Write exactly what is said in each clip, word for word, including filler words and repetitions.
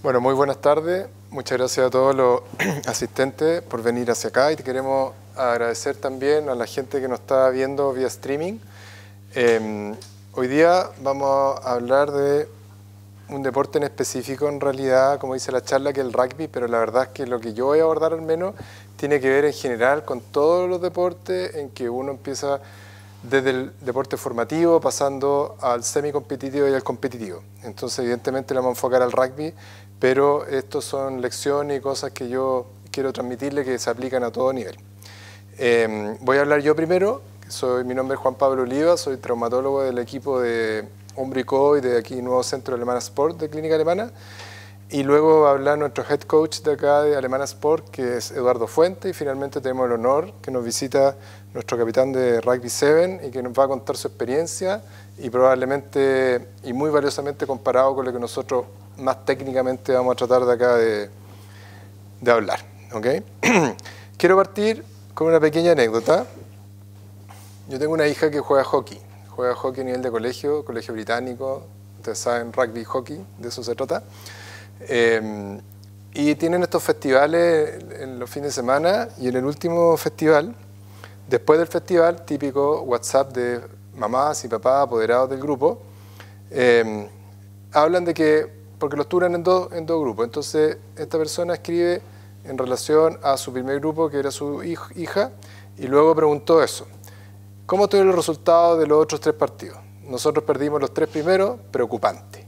Bueno, muy buenas tardes. Muchas gracias a todos los asistentes por venir hacia acá y te queremos agradecer también a la gente que nos está viendo vía streaming. Eh, hoy día vamos a hablar de un deporte en específico, en realidad, como dice la charla, que es el rugby, pero la verdad es que lo que yo voy a abordar al menos tiene que ver en general con todos los deportes en que uno empieza desde el deporte formativo, pasando al semi-competitivo y al competitivo. Entonces, evidentemente, le vamos a enfocar al rugby, pero estos son lecciones y cosas que yo quiero transmitirle que se aplican a todo nivel. Eh, voy a hablar yo primero. Soy, mi nombre es Juan Pablo Oliva, soy traumatólogo del equipo de Umbrico y de aquí Nuevo Centro Alemana Sport de Clínica Alemana. Y luego va a hablar nuestro head coach de acá de Alemana Sport, que es Eduardo Fuente, y finalmente tenemos el honor que nos visita nuestro capitán de Rugby siete y que nos va a contar su experiencia y probablemente y muy valiosamente comparado con lo que nosotros más técnicamente vamos a tratar de acá de, de hablar. ¿Okay? Quiero partir con una pequeña anécdota. Yo tengo una hija que juega hockey, juega hockey a nivel de colegio, colegio británico, ustedes saben, rugby y hockey, de eso se trata. Eh, y tienen estos festivales en los fines de semana y en el último festival, después del festival, típico WhatsApp de mamás y papás apoderados del grupo, eh, hablan de que, porque los turnan en dos en dos grupos, entonces esta persona escribe en relación a su primer grupo, que era su hija, y luego preguntó eso. ¿Cómo estuvieron los resultados de los otros tres partidos? Nosotros perdimos los tres primeros, preocupante.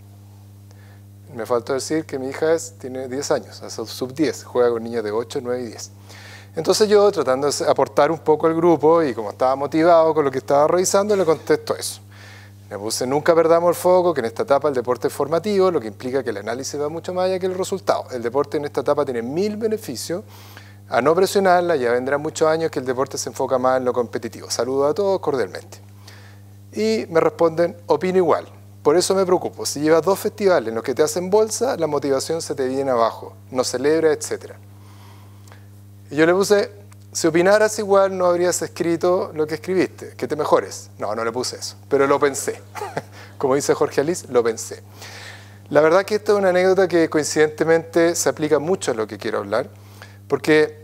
Me faltó decir que mi hija es, tiene diez años, es sub diez, juega con niños de ocho, nueve y diez. Entonces yo, tratando de aportar un poco al grupo, y como estaba motivado con lo que estaba revisando, le contesto eso. Le puse, nunca perdamos el foco, que en esta etapa el deporte es formativo, lo que implica que el análisis va mucho más allá que el resultado. El deporte en esta etapa tiene mil beneficios, a no presionarla, ya vendrán muchos años que el deporte se enfoca más en lo competitivo. Saludo a todos cordialmente. Y me responden, opino igual. Por eso me preocupo. Si llevas dos festivales en los que te hacen bolsa, la motivación se te viene abajo, no celebra, etcétera. Y yo le puse, si opinaras igual no habrías escrito lo que escribiste, que te mejores. No, no le puse eso, pero lo pensé. Como dice Jorge Alice, lo pensé. La verdad que esta es una anécdota que coincidentemente se aplica mucho a lo que quiero hablar, porque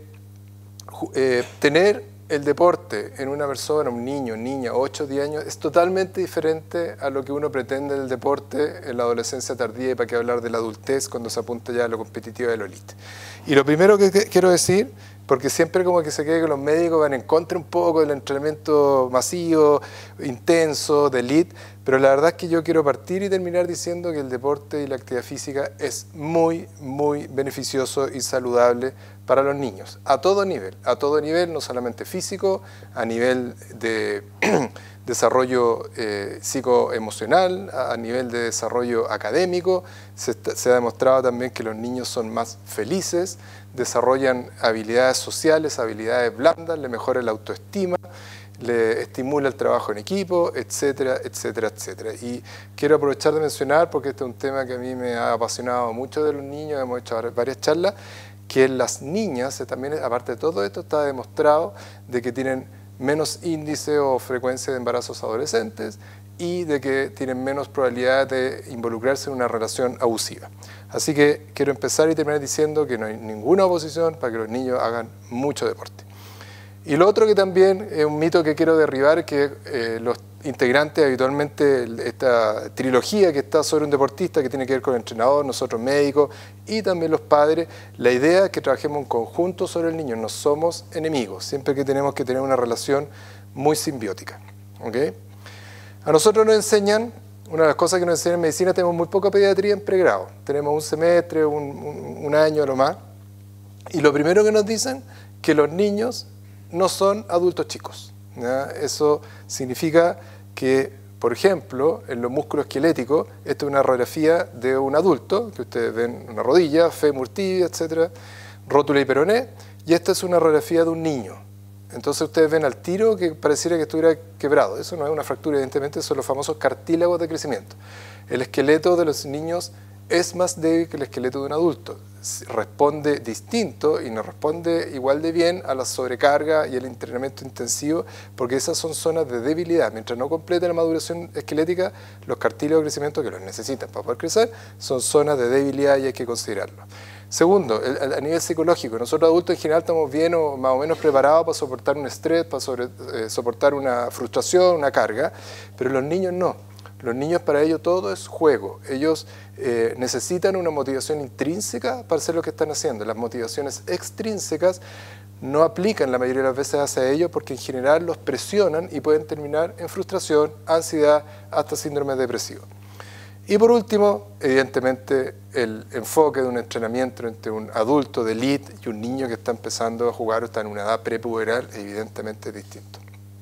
eh, tener el deporte en una persona, un niño, niña, ocho o diez años, es totalmente diferente a lo que uno pretende del deporte en la adolescencia tardía y para qué hablar de la adultez cuando se apunta ya a lo competitivo de lo elite. Y lo primero que, que quiero decir, porque siempre como que se cree que los médicos van en contra un poco del entrenamiento masivo, intenso, de elite, pero la verdad es que yo quiero partir y terminar diciendo que el deporte y la actividad física es muy, muy beneficioso y saludable para los niños, a todo nivel, a todo nivel, no solamente físico, a nivel de desarrollo eh, psicoemocional, a, a nivel de desarrollo académico. Se, está, se ha demostrado también que los niños son más felices, desarrollan habilidades sociales, habilidades blandas, le mejora la autoestima, le estimula el trabajo en equipo, etcétera, etcétera, etcétera. Y quiero aprovechar de mencionar, porque este es un tema que a mí me ha apasionado mucho de los niños, hemos hecho varias charlas, que las niñas, también aparte de todo esto, está demostrado de que tienen menos índice o frecuencia de embarazos adolescentes y de que tienen menos probabilidad de involucrarse en una relación abusiva. Así que quiero empezar y terminar diciendo que no hay ninguna oposición para que los niños hagan mucho deporte. Y lo otro que también es un mito que quiero derribar, que eh, los integrantes habitualmente, esta trilogía que está sobre un deportista que tiene que ver con el entrenador, nosotros médicos y también los padres, la idea es que trabajemos en conjunto sobre el niño, no somos enemigos, siempre que tenemos que tener una relación muy simbiótica. ¿Okay? A nosotros nos enseñan, una de las cosas que nos enseñan en medicina, tenemos muy poca pediatría en pregrado, tenemos un semestre, un, un, un año a lo más, y lo primero que nos dicen que los niños no son adultos chicos. ¿Ya? Eso significa que, por ejemplo, en los músculos esqueléticos, esta es una radiografía de un adulto, que ustedes ven una rodilla, fémur, tibia, etcétera, rótula y peroné, y esta es una radiografía de un niño. Entonces ustedes ven al tiro que pareciera que estuviera quebrado. Eso no es una fractura, evidentemente, son los famosos cartílagos de crecimiento. El esqueleto de los niños es más débil que el esqueleto de un adulto. Responde distinto y no responde igual de bien a la sobrecarga y el entrenamiento intensivo, porque esas son zonas de debilidad. Mientras no complete la maduración esquelética, los cartílagos de crecimiento que los necesitan para poder crecer son zonas de debilidad y hay que considerarlo. Segundo, el, a nivel psicológico, nosotros adultos en general estamos bien o más o menos preparados para soportar un estrés, para sobre, eh, soportar una frustración, una carga, pero los niños no. Los niños, para ellos todo es juego. Ellos eh, necesitan una motivación intrínseca para hacer lo que están haciendo. Las motivaciones extrínsecas no aplican la mayoría de las veces hacia ellos porque en general los presionan y pueden terminar en frustración, ansiedad, hasta síndrome depresivo. Y por último, evidentemente, el enfoque de un entrenamiento entre un adulto de élite y un niño que está empezando a jugar o está en una edad prepuberal, evidentemente es distinto.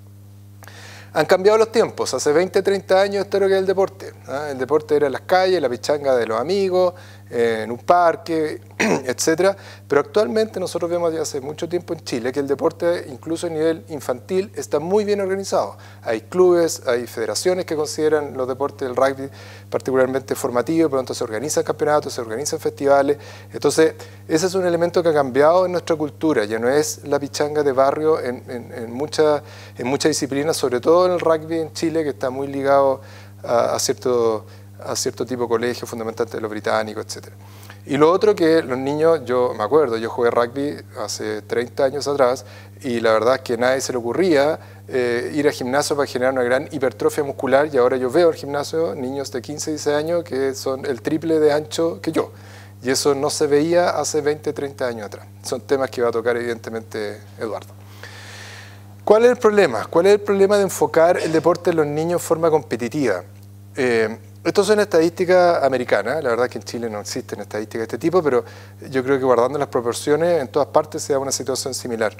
Han cambiado los tiempos. Hace veinte, treinta años esto era lo que era el deporte. ¿eh? El deporte era en las calles, la pichanga de los amigos, eh, en un parque, etcétera. Pero actualmente nosotros vemos ya hace mucho tiempo en Chile que el deporte, incluso a nivel infantil, está muy bien organizado. Hay clubes, hay federaciones que consideran los deportes del rugby particularmente formativos, por lo tanto se organizan campeonatos, se organizan festivales. Entonces, ese es un elemento que ha cambiado en nuestra cultura. Ya no es la pichanga de barrio en, en, en muchas en mucha disciplinas, sobre todo en el rugby en Chile, que está muy ligado a, a, cierto, a cierto tipo de colegio, fundamentalmente de los británicos, etcétera. Y lo otro que los niños, yo me acuerdo, yo jugué rugby hace treinta años atrás y la verdad es que a nadie se le ocurría eh, ir al gimnasio para generar una gran hipertrofia muscular y ahora yo veo al gimnasio niños de quince, dieciséis años que son el triple de ancho que yo. Y eso no se veía hace veinte, treinta años atrás. Son temas que va a tocar evidentemente Eduardo. ¿Cuál es el problema? ¿Cuál es el problema de enfocar el deporte en los niños en forma competitiva? Eh, Estas son estadísticas americanas, la verdad que en Chile no existen estadísticas de este tipo, pero yo creo que guardando las proporciones en todas partes se da una situación similar.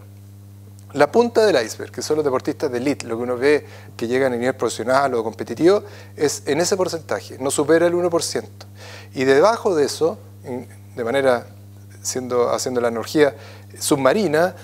La punta del iceberg, que son los deportistas de élite, lo que uno ve que llegan a nivel profesional o competitivo, es en ese porcentaje, no supera el uno por ciento. Y debajo de eso, de manera, siendo, haciendo la analogía submarina,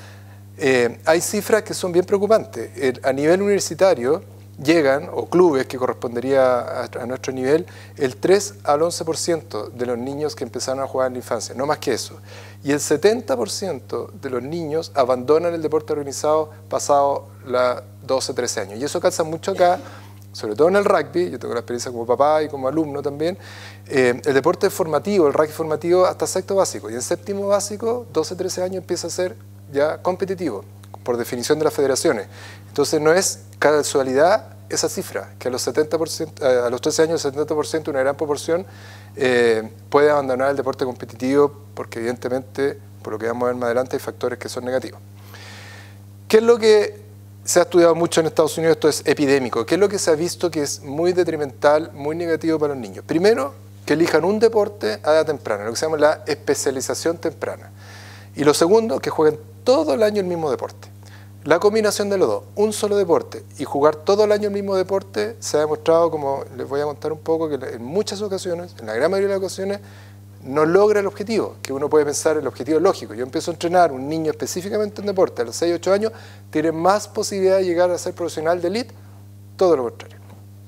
eh, hay cifras que son bien preocupantes. El, a nivel universitario, llegan, o clubes que correspondería a, a nuestro nivel, el tres al once por ciento de los niños que empezaron a jugar en la infancia, no más que eso. Y el setenta por ciento de los niños abandonan el deporte organizado pasado los doce, trece años. Y eso calza mucho acá, sobre todo en el rugby, yo tengo la experiencia como papá y como alumno también, eh, el deporte formativo, el rugby formativo hasta sexto básico. Y en séptimo básico, doce, trece años empieza a ser ya competitivo, por definición de las federaciones. Entonces no es casualidad esa cifra, que a los, setenta por ciento, a los trece años el setenta por ciento, una gran proporción, eh, puede abandonar el deporte competitivo porque evidentemente, por lo que vamos a ver más adelante, hay factores que son negativos. ¿Qué es lo que se ha estudiado mucho en Estados Unidos? Esto es epidémico. ¿Qué es lo que se ha visto que es muy detrimental, muy negativo para los niños? Primero, que elijan un deporte a edad temprana, lo que se llama la especialización temprana. Y lo segundo, que jueguen todo el año el mismo deporte. La combinación de los dos, un solo deporte y jugar todo el año el mismo deporte, se ha demostrado, como les voy a contar un poco, que en muchas ocasiones, en la gran mayoría de las ocasiones, no logra el objetivo, que uno puede pensar el objetivo lógico. Yo empiezo a entrenar un niño específicamente en deporte a los seis, ocho años, tiene más posibilidad de llegar a ser profesional de élite, todo lo contrario.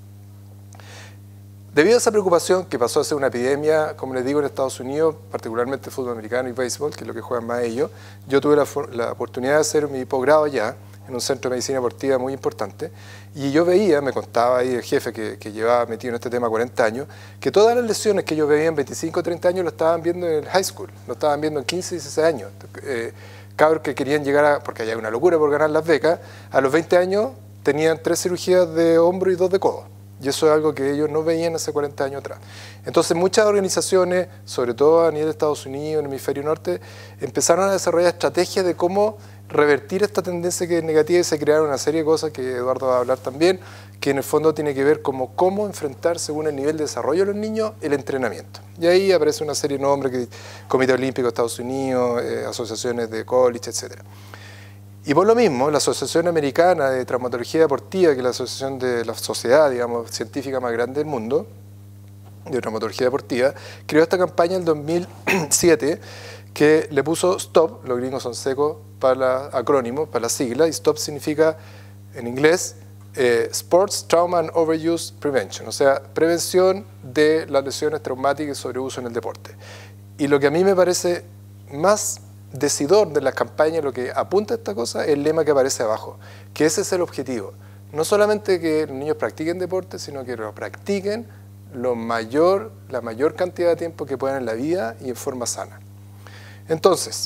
Debido a esa preocupación que pasó a ser una epidemia, como les digo, en Estados Unidos, particularmente fútbol americano y béisbol, que es lo que juegan más ellos, yo tuve la, la oportunidad de hacer mi posgrado allá, en un centro de medicina deportiva muy importante, y yo veía, me contaba ahí el jefe que, que llevaba metido en este tema cuarenta años, que todas las lesiones que yo veía en veinticinco, treinta años lo estaban viendo en el high school, lo estaban viendo en quince, dieciséis años. Eh, cabros que querían llegar a, porque hay una locura por ganar las becas, a los veinte años tenían tres cirugías de hombro y dos de codo. Y eso es algo que ellos no veían hace cuarenta años atrás. Entonces muchas organizaciones, sobre todo a nivel de Estados Unidos, en el hemisferio norte, empezaron a desarrollar estrategias de cómo revertir esta tendencia que es negativa y se crearon una serie de cosas que Eduardo va a hablar también, que en el fondo tiene que ver como cómo enfrentar, según el nivel de desarrollo de los niños, el entrenamiento. Y ahí aparece una serie de nombres, que Comité Olímpico de Estados Unidos, eh, asociaciones de college, etcétera. Y por lo mismo, la Asociación Americana de Traumatología Deportiva, que es la asociación de la sociedad, digamos, científica más grande del mundo, de traumatología deportiva, creó esta campaña en el dos mil siete que le puso STOP, los gringos son secos para el acrónimo, para la sigla, y STOP significa en inglés eh, Sports Trauma and Overuse Prevention, o sea, prevención de las lesiones traumáticas y sobreuso en el deporte. Y lo que a mí me parece más decidor de la campaña, lo que apunta a esta cosa, es el lema que aparece abajo, que ese es el objetivo. No solamente que los niños practiquen deporte, sino que lo practiquen lo mayor, la mayor cantidad de tiempo que puedan en la vida y en forma sana. Entonces,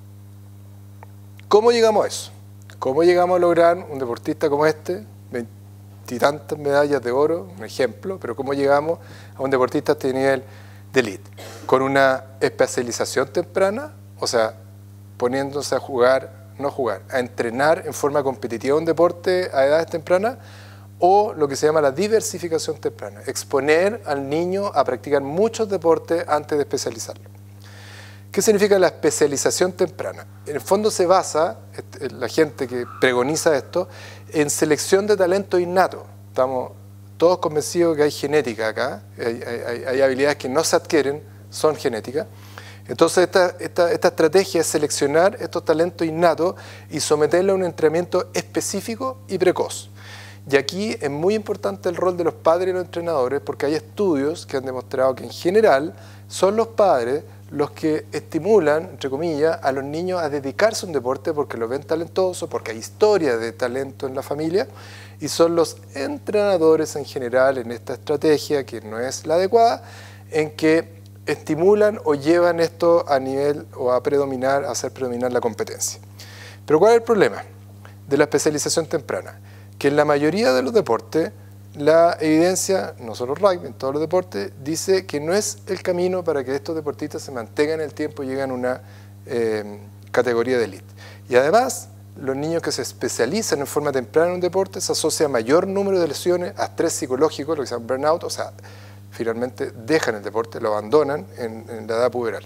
¿cómo llegamos a eso? ¿Cómo llegamos a lograr un deportista como este, veintitantas medallas de oro, un ejemplo, pero cómo llegamos a un deportista a este nivel de élite? Con una especialización temprana, o sea, poniéndose a jugar, no jugar, a entrenar en forma competitiva un deporte a edades tempranas, o lo que se llama la diversificación temprana, exponer al niño a practicar muchos deportes antes de especializarlo. ¿Qué significa la especialización temprana? En el fondo se basa, la gente que pregoniza esto, en selección de talento innato. Estamos todos convencidos que hay genética acá, hay, hay, hay habilidades que no se adquieren, son genéticas. Entonces esta, esta, esta estrategia es seleccionar estos talentos innatos y someterlos a un entrenamiento específico y precoz. Y aquí es muy importante el rol de los padres y los entrenadores, porque hay estudios que han demostrado que en general son los padres los que estimulan, entre comillas, a los niños a dedicarse a un deporte porque lo ven talentoso, porque hay historia de talento en la familia, y son los entrenadores en general en esta estrategia, que no es la adecuada, en que estimulan o llevan esto a nivel o a predominar, a hacer predominar la competencia. Pero ¿cuál es el problema de la especialización temprana? Que en la mayoría de los deportes, la evidencia, no solo rugby, en todos los deportes, dice que no es el camino para que estos deportistas se mantengan en el tiempo y lleguen a una eh, categoría de élite. Y además, los niños que se especializan en forma temprana en un deporte se asocia a mayor número de lesiones, a estrés psicológico, lo que se llama burnout, o sea, finalmente dejan el deporte, lo abandonan en, en la edad puberal.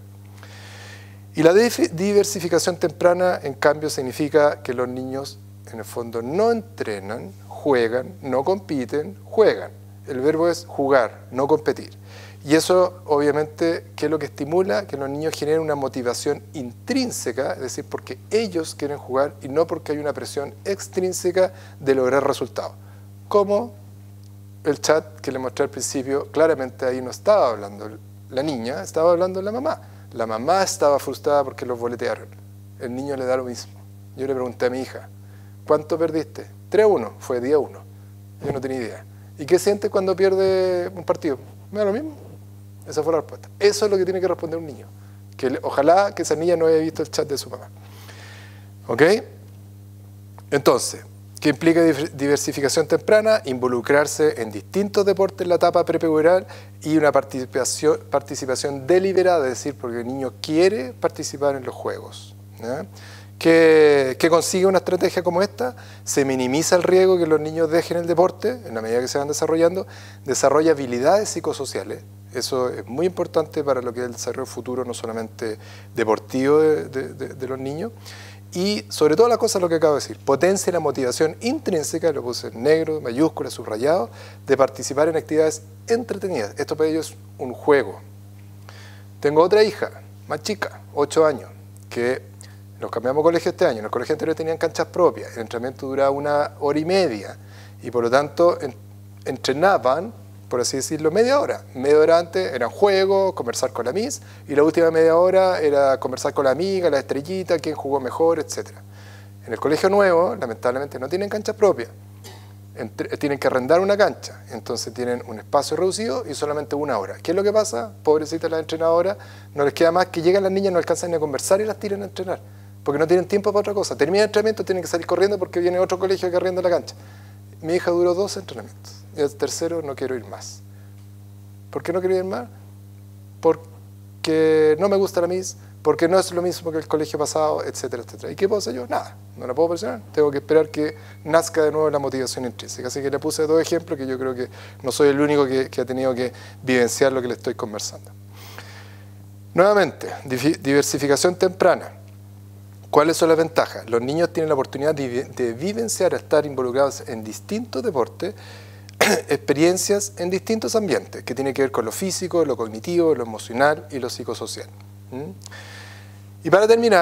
Y la diversificación temprana, en cambio, significa que los niños, en el fondo, no entrenan, juegan, no compiten, juegan. El verbo es jugar, no competir. Y eso, obviamente, ¿qué es lo que estimula? Que los niños generen una motivación intrínseca, es decir, porque ellos quieren jugar y no porque hay una presión extrínseca de lograr resultados. Como el chat que le mostré al principio, claramente ahí no estaba hablando la niña, estaba hablando la mamá. La mamá estaba frustrada porque los boletearon. El niño le da lo mismo. Yo le pregunté a mi hija, ¿cuánto perdiste? tres a uno, fue día uno. Yo no tenía idea. ¿Y qué sientes cuando pierde un partido? Me da lo mismo. Esa fue la respuesta. Eso es lo que tiene que responder un niño. Que le, ojalá que esa niña no haya visto el chat de su mamá. ¿Ok? Entonces, ¿qué implica diversificación temprana? Involucrarse en distintos deportes en la etapa prepuberal y una participación, participación deliberada, es decir, porque el niño quiere participar en los juegos. ¿Ya? ¿Qué, ¿Qué consigue una estrategia como esta? Se minimiza el riesgo que los niños dejen el deporte, en la medida que se van desarrollando, desarrolla habilidades psicosociales. Eso es muy importante para lo que es el desarrollo futuro, no solamente deportivo de, de, de, de los niños. Y sobre todo la cosa, lo que acabo de decir, potencia la motivación intrínseca, lo puse en negro, mayúscula, subrayado, de participar en actividades entretenidas. Esto para ellos es un juego. Tengo otra hija, más chica, ocho años, que nos cambiamos de colegio este año. En el colegio anterior tenían canchas propias, el entrenamiento duraba una hora y media, y por lo tanto en, entrenaban, por así decirlo, media hora. Media hora antes eran juegos, conversar con la Miss, y la última media hora era conversar con la amiga, la estrellita, quién jugó mejor, etcétera. En el colegio nuevo, lamentablemente, no tienen canchas propias. Entre, tienen que arrendar una cancha, entonces tienen un espacio reducido y solamente una hora. ¿Qué es lo que pasa? Pobrecitas las entrenadoras, no les queda más que llegan las niñas, no alcanzan ni a conversar y las tiran a entrenar, porque no tienen tiempo para otra cosa. Termina el entrenamiento, tienen que salir corriendo porque viene otro colegio que arrienda la cancha. Mi hija duró dos entrenamientos y el tercero no quiero ir más. ¿Por qué no quiero ir más? Porque no me gusta la Miss, porque no es lo mismo que el colegio pasado, etcétera, etcétera. ¿Y qué puedo hacer yo? Nada, no la puedo presionar. Tengo que esperar que nazca de nuevo la motivación intrínseca. Así que le puse dos ejemplos que yo creo que no soy el único que, que ha tenido que vivenciar lo que le estoy conversando. Nuevamente, diversificación temprana. ¿Cuáles son las ventajas? Los niños tienen la oportunidad de, de vivenciar, estar involucrados en distintos deportes, experiencias en distintos ambientes, que tienen que ver con lo físico, lo cognitivo, lo emocional y lo psicosocial. ¿Mm? Y para terminar,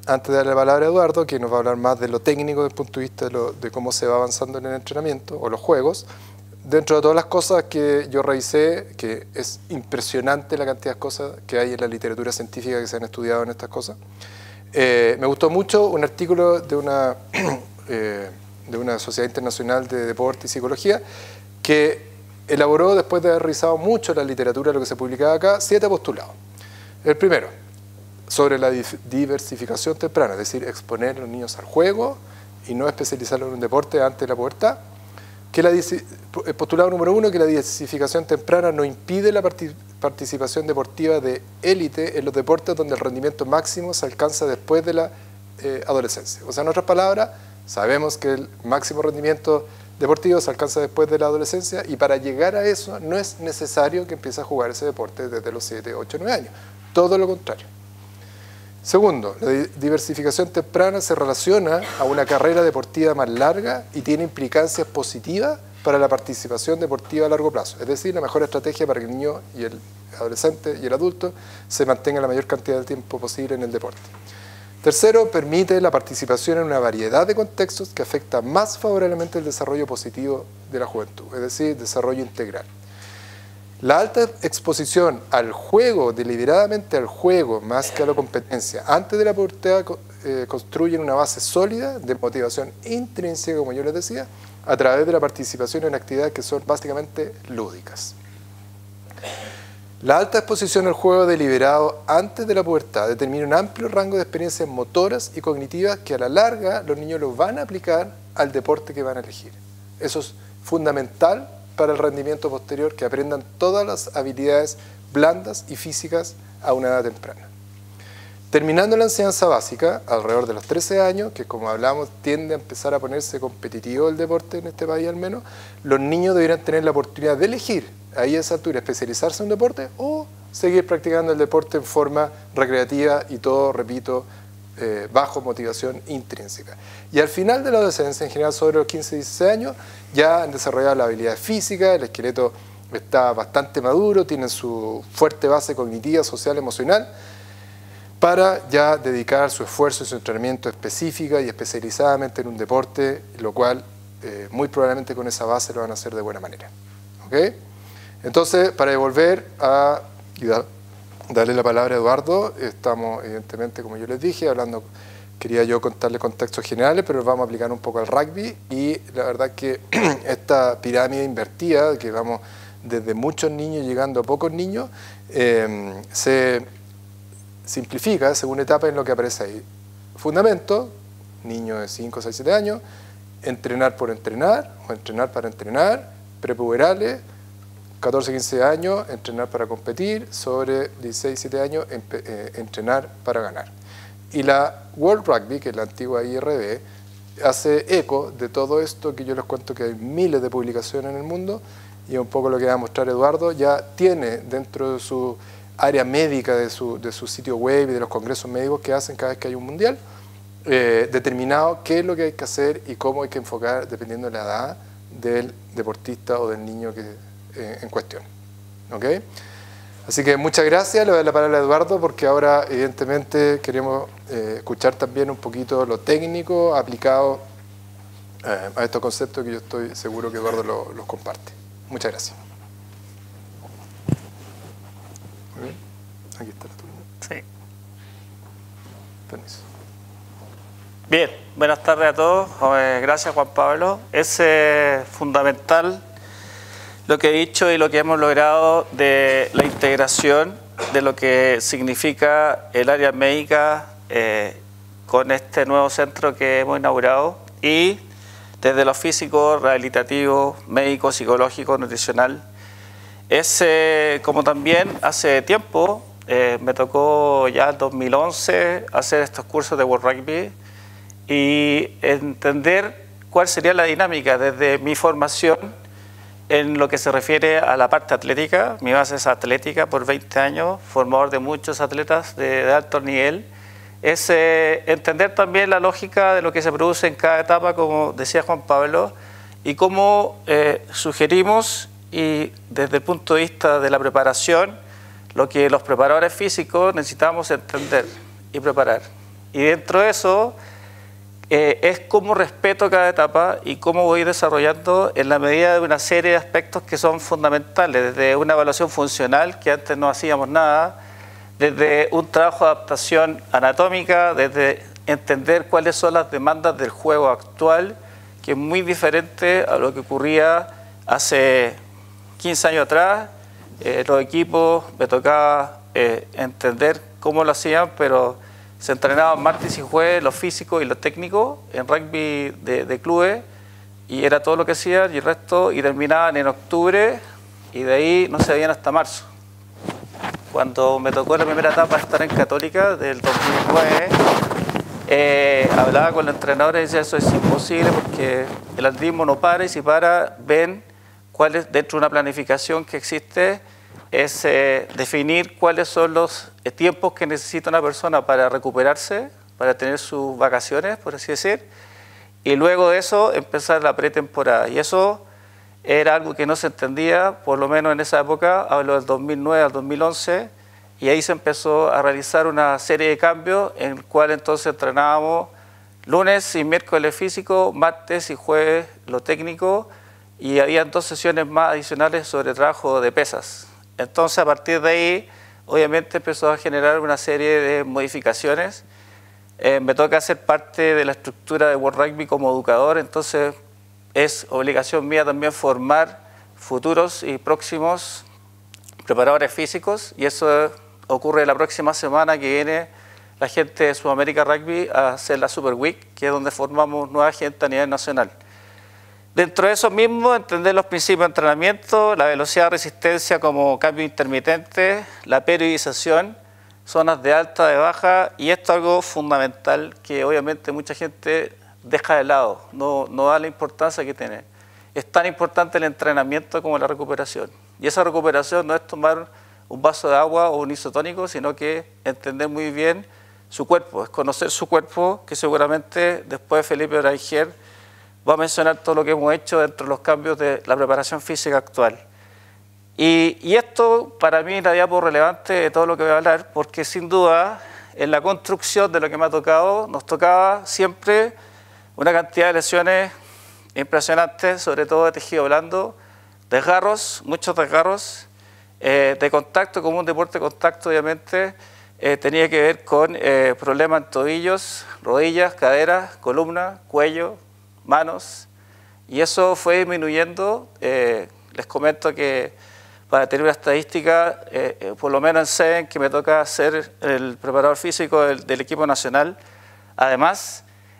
antes de darle la palabra a Eduardo, que nos va a hablar más de lo técnico desde el punto de vista de, lo, de cómo se va avanzando en el entrenamiento o los juegos, dentro de todas las cosas que yo revisé, que es impresionante la cantidad de cosas que hay en la literatura científica que se han estudiado en estas cosas, eh, me gustó mucho un artículo de una, eh, de una sociedad internacional de deporte y psicología que elaboró, después de haber revisado mucho la literatura, lo que se publicaba acá, siete postulados. El primero, sobre la diversificación temprana, es decir, exponer a los niños al juego y no especializarlos en un deporte antes de la pubertad. Que la, el postulado número uno, que la diversificación temprana no impide la participación deportiva de élite en los deportes donde el rendimiento máximo se alcanza después de la eh, adolescencia. O sea, en otras palabras, sabemos que el máximo rendimiento deportivo se alcanza después de la adolescencia y para llegar a eso no es necesario que empiece a jugar ese deporte desde los siete, ocho, nueve años. Todo lo contrario. Segundo, la diversificación temprana se relaciona a una carrera deportiva más larga y tiene implicancias positivas para la participación deportiva a largo plazo. Es decir, la mejor estrategia para que el niño y el adolescente y el adulto se mantengan la mayor cantidad de tiempo posible en el deporte. Tercero, permite la participación en una variedad de contextos que afecta más favorablemente el desarrollo positivo de la juventud, es decir, desarrollo integral. La alta exposición al juego, deliberadamente al juego, más que a la competencia, antes de la pubertad, eh, construyen una base sólida de motivación intrínseca, como yo les decía, a través de la participación en actividades que son básicamente lúdicas. La alta exposición al juego deliberado antes de la pubertad determina un amplio rango de experiencias motoras y cognitivas que a la larga los niños los van a aplicar al deporte que van a elegir. Eso es fundamental para el rendimiento posterior, que aprendan todas las habilidades blandas y físicas a una edad temprana. Terminando la enseñanza básica, alrededor de los trece años, que como hablamos tiende a empezar a ponerse competitivo el deporte en este país al menos, los niños deberían tener la oportunidad de elegir ahí a esa altura especializarse en un deporte o seguir practicando el deporte en forma recreativa y todo, repito, Eh, bajo motivación intrínseca. Y al final de la adolescencia, en general sobre los quince, dieciséis años, ya han desarrollado la habilidad física, el esqueleto está bastante maduro, tienen su fuerte base cognitiva, social, emocional, para ya dedicar su esfuerzo y su entrenamiento específica y especializadamente en un deporte, lo cual eh, muy probablemente con esa base lo van a hacer de buena manera. ¿Okay? Entonces, para devolver a... darle la palabra a Eduardo, estamos evidentemente, como yo les dije, hablando, quería yo contarles contextos generales, pero vamos a aplicar un poco al rugby y la verdad que esta pirámide invertida, que vamos desde muchos niños llegando a pocos niños, eh, se simplifica según etapa en lo que aparece ahí. Fundamento, niños de cinco, seis, siete años, entrenar por entrenar o entrenar para entrenar, prepuberales, catorce, quince años, entrenar para competir, sobre dieciséis, diecisiete años, eh, entrenar para ganar. Y la World Rugby, que es la antigua I R B, hace eco de todo esto que yo les cuento, que hay miles de publicaciones en el mundo, y un poco lo que va a mostrar Eduardo, ya tiene dentro de su área médica, de su, de su sitio web y de los congresos médicos que hacen cada vez que hay un mundial, eh, determinado qué es lo que hay que hacer y cómo hay que enfocar dependiendo de la edad del deportista o del niño que en cuestión. ¿Okay? Así que muchas gracias, le doy la palabra a Eduardo porque ahora evidentemente queremos eh, escuchar también un poquito lo técnico aplicado eh, a estos conceptos que yo estoy seguro que Eduardo lo, los comparte. Muchas gracias. Muy bien. Aquí está la tuya. Sí. Permiso. Bien, buenas tardes a todos. Gracias Juan Pablo. Es eh, fundamental lo que he dicho y lo que hemos logrado de la integración de lo que significa el área médica eh, con este nuevo centro que hemos inaugurado y desde lo físico, rehabilitativo, médico, psicológico, nutricional. Es eh, como también hace tiempo, eh, me tocó ya en dos mil once hacer estos cursos de World Rugby y entender cuál sería la dinámica desde mi formación en lo que se refiere a la parte atlética. Mi base es atlética por veinte años, formador de muchos atletas de, de alto nivel. Es eh, entender también la lógica de lo que se produce en cada etapa, como decía Juan Pablo, y cómo eh, sugerimos, y desde el punto de vista de la preparación, lo que los preparadores físicos necesitamos entender y preparar. Y dentro de eso eh, es cómo respeto cada etapa y cómo voy desarrollando en la medida de una serie de aspectos que son fundamentales, desde una evaluación funcional, que antes no hacíamos nada, desde un trabajo de adaptación anatómica, desde entender cuáles son las demandas del juego actual, que es muy diferente a lo que ocurría hace quince años atrás. Eh, los equipos me tocaba eh, entender cómo lo hacían, pero se entrenaban martes y jueves los físicos y los técnicos en rugby de, de clubes, y era todo lo que hacían, y el resto, y terminaban en octubre, y de ahí no se veían hasta marzo. Cuando me tocó la primera etapa de estar en Católica, del dos mil nueve, eh, hablaba con los entrenadores y decía, eso es imposible porque el atletismo no para, y si para, ven cuál es, dentro de una planificación que existe, es eh, definir cuáles son los eh, tiempos que necesita una persona para recuperarse, para tener sus vacaciones, por así decir, y luego de eso empezar la pretemporada. Y eso era algo que no se entendía, por lo menos en esa época, hablo del dos mil nueve al dos mil once, y ahí se empezó a realizar una serie de cambios en el cual entonces entrenábamos lunes y miércoles físico, martes y jueves lo técnico, y había dos sesiones más adicionales sobre trabajo de pesas. Entonces, a partir de ahí, obviamente empezó a generar una serie de modificaciones. Eh, me toca ser parte de la estructura de World Rugby como educador, entonces es obligación mía también formar futuros y próximos preparadores físicos, y eso ocurre la próxima semana que viene la gente de Sudamérica Rugby a hacer la Super Week, que es donde formamos nueva gente a nivel nacional. Dentro de eso mismo, entender los principios de entrenamiento, la velocidad de resistencia como cambio intermitente, la periodización, zonas de alta, de baja, y esto es algo fundamental que obviamente mucha gente deja de lado, no, no da la importancia que tiene. Es tan importante el entrenamiento como la recuperación. Y esa recuperación no es tomar un vaso de agua o un isotónico, sino que entender muy bien su cuerpo, es conocer su cuerpo, que seguramente después Felipe Orangier va a mencionar todo lo que hemos hecho dentro de los cambios de la preparación física actual. Y, y esto para mí es la diapo relevante de todo lo que voy a hablar, porque sin duda en la construcción de lo que me ha tocado, nos tocaba siempre una cantidad de lesiones impresionantes, sobre todo de tejido blando, desgarros, muchos desgarros, eh, de contacto, como un deporte de contacto obviamente, eh, tenía que ver con eh, problemas en tobillos, rodillas, caderas, columna, cuello, manos, y eso fue disminuyendo. Eh, les comento que para tener una estadística, eh, eh, por lo menos en SEVEN, que me toca ser el preparador físico del, del equipo nacional, además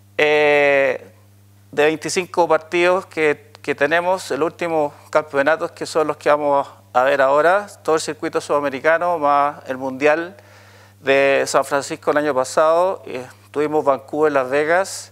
eh, de veinticinco partidos que, que tenemos, los últimos campeonatos que son los que vamos a ver ahora, todo el circuito sudamericano más el mundial de San Francisco el año pasado, eh, tuvimos Vancouver, Las Vegas.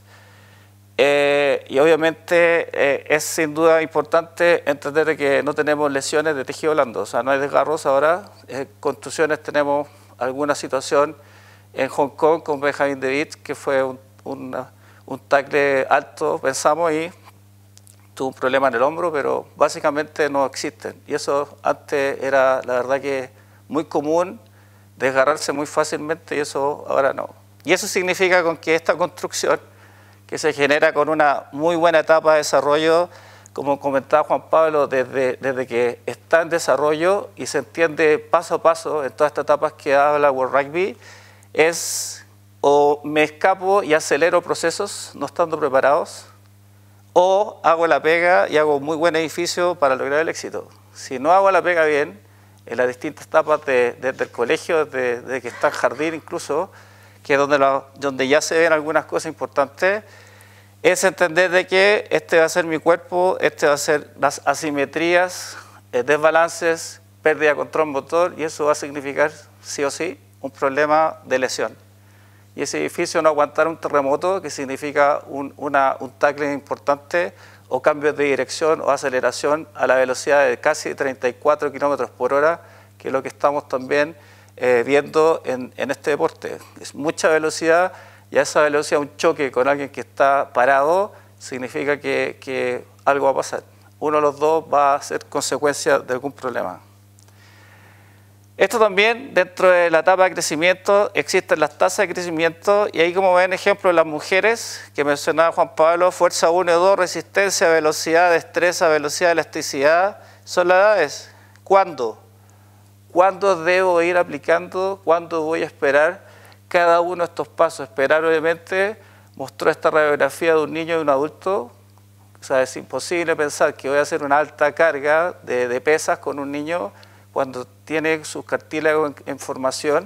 Eh, y obviamente eh, es sin duda importante entender que no tenemos lesiones de tejido blando, o sea, no hay desgarros ahora, eh, contusiones tenemos alguna situación en Hong Kong con Benjamin David, que fue un, una, un tackle alto, pensamos, y tuvo un problema en el hombro, pero básicamente no existen. Y eso antes era, la verdad, que muy común, desgarrarse muy fácilmente, y eso ahora no. Y eso significa con que esta construcción, que se genera con una muy buena etapa de desarrollo, como comentaba Juan Pablo, desde, desde que está en desarrollo y se entiende paso a paso en todas estas etapas que habla World Rugby, es o me escapo y acelero procesos no estando preparados, o hago la pega y hago un muy buen edificio para lograr el éxito. Si no hago la pega bien, en las distintas etapas de, desde el colegio, desde, desde que está en jardín incluso, que es donde, la, donde ya se ven algunas cosas importantes, es entender de que este va a ser mi cuerpo, este va a ser las asimetrías, eh, desbalances, pérdida de control motor, y eso va a significar, sí o sí, un problema de lesión. Y ese edificio no aguantar un terremoto, que significa un, una, un tackle importante, o cambios de dirección o aceleración a la velocidad de casi treinta y cuatro kilómetros por hora, que es lo que estamos también eh, viendo en, en este deporte. Es mucha velocidad, y a esa velocidad un choque con alguien que está parado significa que, que algo va a pasar. Uno de los dos va a ser consecuencia de algún problema. Esto también, dentro de la etapa de crecimiento, existen las tasas de crecimiento y ahí, como ven, ejemplo de las mujeres que mencionaba Juan Pablo, fuerza uno y dos, resistencia, velocidad, destreza, velocidad, elasticidad, son las edades. ¿Cuándo? ¿Cuándo debo ir aplicando? ¿Cuándo voy a esperar cada uno de estos pasos? Esperar, obviamente, mostró esta radiografía de un niño y un adulto. O sea, es imposible pensar que voy a hacer una alta carga de, de pesas con un niño cuando tiene sus cartílagos en, en formación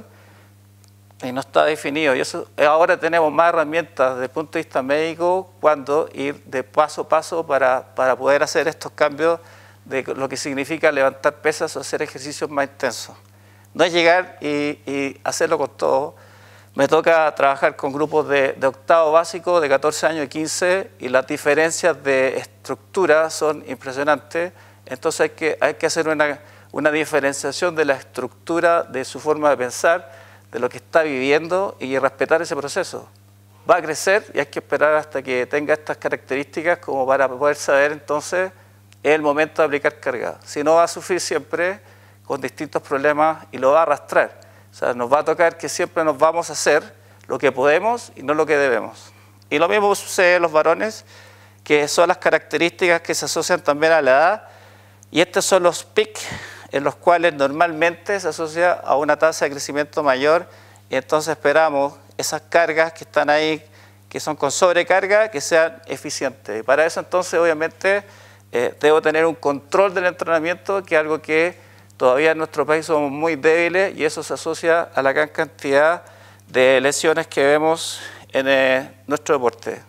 y no está definido. Y eso, ahora tenemos más herramientas desde el punto de vista médico cuando ir de paso a paso para, para poder hacer estos cambios de lo que significa levantar pesas o hacer ejercicios más intensos. No es llegar y, y hacerlo con todo. Me toca trabajar con grupos de, de octavo básico, de catorce años y quince, y las diferencias de estructura son impresionantes. Entonces hay que, hay que hacer una, una diferenciación de la estructura, de su forma de pensar, de lo que está viviendo y respetar ese proceso. Va a crecer y hay que esperar hasta que tenga estas características como para poder saber entonces es el momento de aplicar carga. Si no, va a sufrir siempre con distintos problemas y lo va a arrastrar. O sea, nos va a tocar que siempre nos vamos a hacer lo que podemos y no lo que debemos. Y lo mismo sucede en los varones, que son las características que se asocian también a la edad. Y estos son los pics en los cuales normalmente se asocia a una tasa de crecimiento mayor. Y entonces esperamos esas cargas que están ahí, que son con sobrecarga, que sean eficientes. Y para eso entonces, obviamente, eh, debo tener un control del entrenamiento, que es algo que todavía en nuestro país somos muy débiles y eso se asocia a la gran cantidad de lesiones que vemos en eh, nuestro deporte.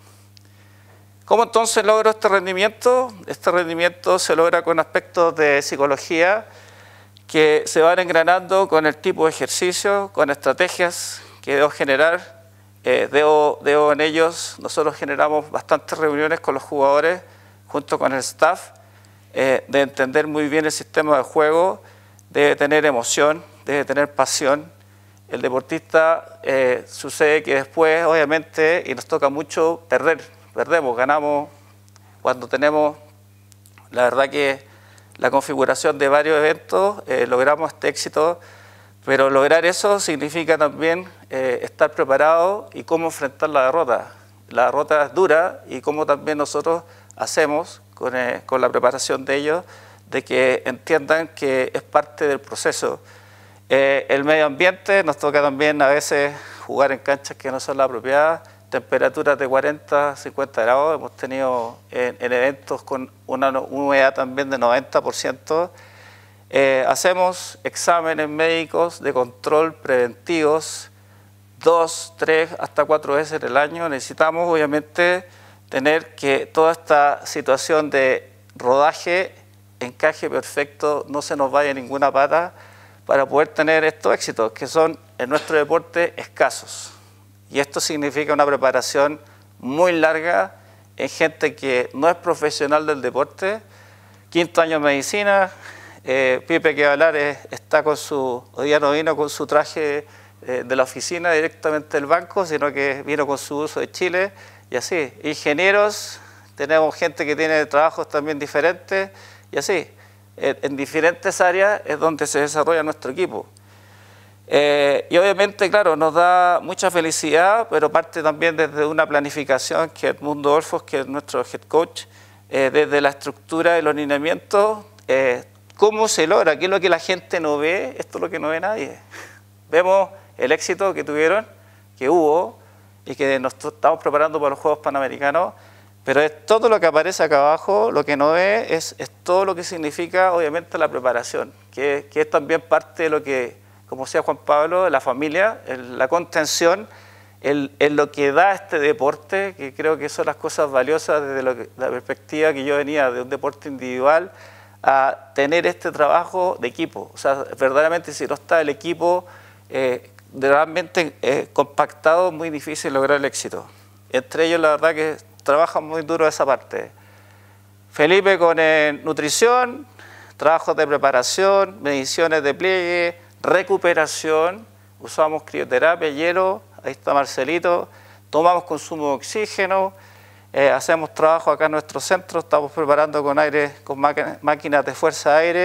¿Cómo entonces logro este rendimiento? Este rendimiento se logra con aspectos de psicología que se van engranando con el tipo de ejercicio, con estrategias que debo generar. Eh, debo, debo en ellos, nosotros generamos bastantes reuniones con los jugadores junto con el staff, eh, de entender muy bien el sistema de juego. Debe tener emoción, debe tener pasión. El deportista eh, sucede que después, obviamente, y nos toca mucho perder, perdemos, ganamos cuando tenemos, la verdad que la configuración de varios eventos, eh, logramos este éxito, pero lograr eso significa también eh, estar preparado y cómo enfrentar la derrota. La derrota es dura y cómo también nosotros hacemos con, eh, con la preparación de ellos, de que entiendan que es parte del proceso. Eh, el medio ambiente, nos toca también a veces jugar en canchas que no son las apropiadas, temperaturas de cuarenta, cincuenta grados, hemos tenido en, en eventos con una humedad también de noventa por ciento. Eh, hacemos exámenes médicos de control preventivos dos, tres, hasta cuatro veces en el año. Necesitamos obviamente tener que toda esta situación de rodaje, encaje perfecto, no se nos vaya ninguna pata para poder tener estos éxitos que son en nuestro deporte escasos. Y esto significa una preparación muy larga en gente que no es profesional del deporte. Quinto año de medicina, eh, Pipe que va a hablar es, está con su, hoy día no vino con su traje eh, de la oficina directamente del banco, sino que vino con su uso de Chile y así. Ingenieros, tenemos gente que tiene trabajos también diferentes, y así, en diferentes áreas es donde se desarrolla nuestro equipo. Eh, y obviamente, claro, nos da mucha felicidad, pero parte también desde una planificación que Edmundo Orfos, que es nuestro head coach, eh, desde la estructura y los lineamientos, eh, cómo se logra, qué es lo que la gente no ve, esto es lo que no ve nadie. Vemos el éxito que tuvieron, que hubo, y que nos estamos preparando para los Juegos Panamericanos, pero es todo lo que aparece acá abajo, lo que no ve es, es todo lo que significa, obviamente, la preparación, que, que es también parte de lo que, como decía Juan Pablo, la familia, el, la contención, el, el lo que da este deporte, que creo que son las cosas valiosas desde lo que, la perspectiva que yo venía de un deporte individual, a tener este trabajo de equipo. O sea, verdaderamente si no está el equipo eh, realmente eh, compactado, es muy difícil lograr el éxito. Entre ellos, la verdad que trabajan muy duro esa parte. Felipe con eh, nutrición, trabajos de preparación, mediciones de pliegue, recuperación, usamos crioterapia, hielo, ahí está Marcelito, tomamos consumo de oxígeno, eh, hacemos trabajo acá en nuestro centro, estamos preparando con aire, con máquinas de fuerza de aire,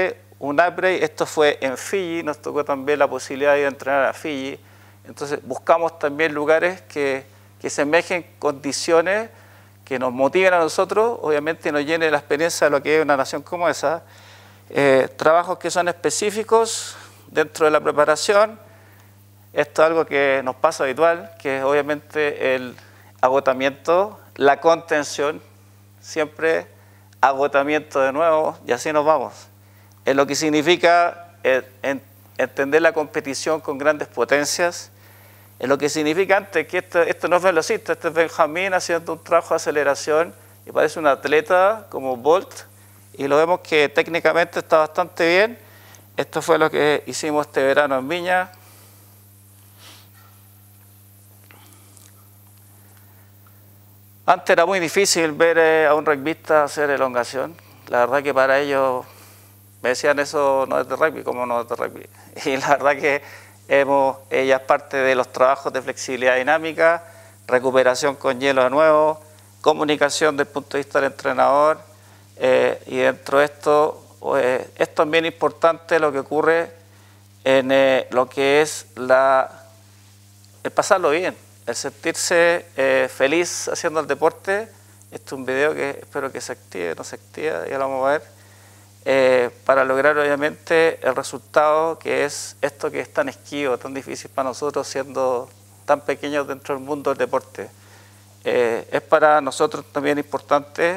un upgrade. Esto fue en Fiji, nos tocó también la posibilidad de ir a entrenar a Fiji. Entonces buscamos también lugares que, que semejen condiciones que nos motiven a nosotros, obviamente nos llene la experiencia de lo que es una nación como esa. Eh, trabajos que son específicos dentro de la preparación. Esto es algo que nos pasa habitual, que es obviamente el agotamiento, la contención, siempre agotamiento de nuevo y así nos vamos. Es lo que significa eh, en, entender la competición con grandes potencias. Es lo que significa antes que esto, esto no es velocista, este es Benjamín haciendo un trabajo de aceleración y parece un atleta como Bolt y lo vemos que técnicamente está bastante bien. Esto fue lo que hicimos este verano en Viña. Antes era muy difícil ver a un rugbyista hacer elongación. La verdad que para ellos me decían eso no es de rugby, ¿cómo no es de rugby? Y la verdad que hemos, ella es parte de los trabajos de flexibilidad dinámica, recuperación con hielo de nuevo, comunicación desde el punto de vista del entrenador eh, y dentro de esto eh, es también importante lo que ocurre en eh, lo que es la, el pasarlo bien. El sentirse eh, feliz haciendo el deporte. Este es un video que espero que se active, no se activa, ya lo vamos a ver, eh, para lograr obviamente el resultado que es esto que es tan esquivo, tan difícil para nosotros siendo tan pequeños dentro del mundo del deporte. Eh, es para nosotros también importante,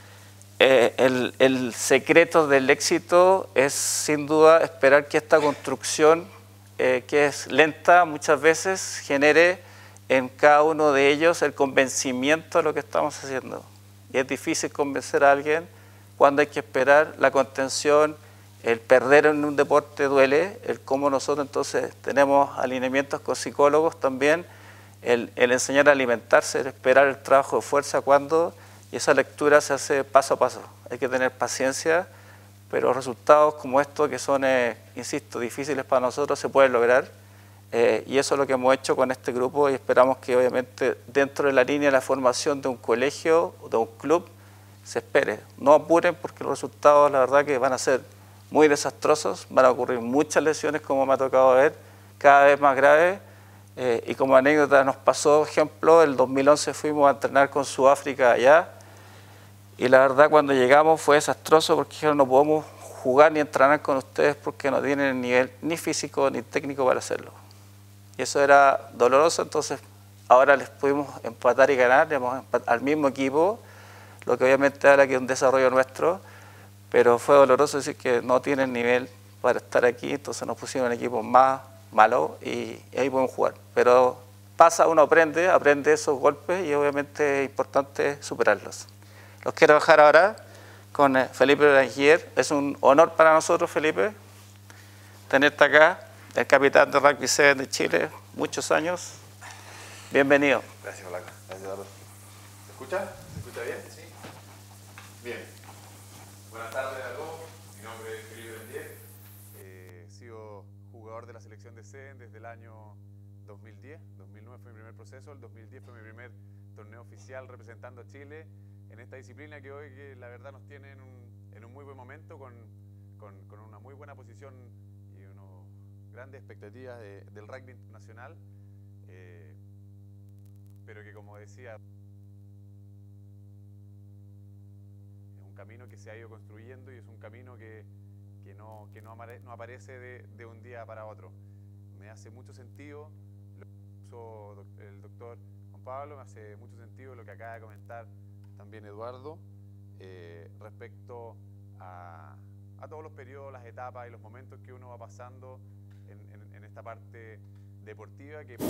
eh, el, el secreto del éxito es sin duda esperar que esta construcción, eh, que es lenta muchas veces, genere en cada uno de ellos el convencimiento de lo que estamos haciendo. Y es difícil convencer a alguien cuando hay que esperar la contención, el perder en un deporte duele, el cómo nosotros entonces tenemos alineamientos con psicólogos también, el, el enseñar a alimentarse, el esperar el trabajo de fuerza cuando, y esa lectura se hace paso a paso. Hay que tener paciencia, pero resultados como estos que son, eh, insisto, difíciles para nosotros se pueden lograr. Eh, y eso es lo que hemos hecho con este grupo y esperamos que obviamente dentro de la línea de la formación de un colegio o de un club se espere. No apuren porque los resultados la verdad que van a ser muy desastrosos, van a ocurrir muchas lesiones como me ha tocado ver, cada vez más graves. Eh, y como anécdota nos pasó, ejemplo, el dos mil once fuimos a entrenar con Sudáfrica allá y la verdad cuando llegamos fue desastroso porque dijeron no podemos jugar ni entrenar con ustedes porque no tienen el nivel ni físico ni técnico para hacerlo. Y eso era doloroso, entonces ahora les pudimos empatar y ganar, digamos, al mismo equipo, lo que obviamente habla que es un desarrollo nuestro, pero fue doloroso decir que no tienen nivel para estar aquí, entonces nos pusieron en equipos más malos y, y ahí podemos jugar. Pero pasa, uno aprende, aprende esos golpes y obviamente es importante superarlos. Los quiero dejar ahora con Felipe Berenguer. Es un honor para nosotros, Felipe, tenerte acá. El capitán de Rugby siete de Chile, muchos años. Bienvenido. Gracias, Blanca. Gracias, Eduardo. ¿Se escucha? ¿Se escucha bien? Sí. Bien. Buenas tardes a todos. Mi nombre es Felipe Berenguer. Eh, he sido jugador de la selección de C E N desde el año dos mil diez. dos mil nueve fue mi primer proceso. El dos mil diez fue mi primer torneo oficial representando a Chile en esta disciplina que hoy que la verdad nos tiene en un, en un muy buen momento con, con, con una muy buena posición y unos grandes expectativas de, del rugby internacional, eh, pero que como decía, es un camino que se ha ido construyendo y es un camino que, que, no, que no, no aparece de, de un día para otro. Me hace mucho sentido lo que puso el doctor Juan Pablo, me hace mucho sentido lo que acaba de comentar también Eduardo, eh, respecto a, a todos los periodos, las etapas y los momentos que uno va pasando En, en, en esta parte deportiva que